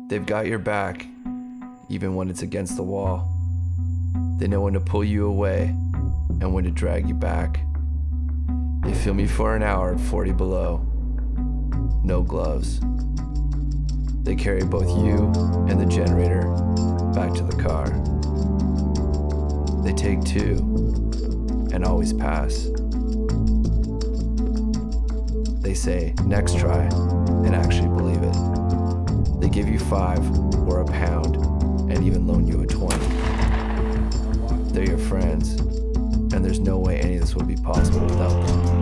They've got your back, even when it's against the wall. They know when to pull you away and when to drag you back. They film me for an hour at 40 below. No gloves. They carry both you and the generator back to the car. They take 2 and always pass. They say, next try, and actually believe it. They give you 5 or a pound and even loan you a 20. They're your friends, and there's no way any of this would be possible without them.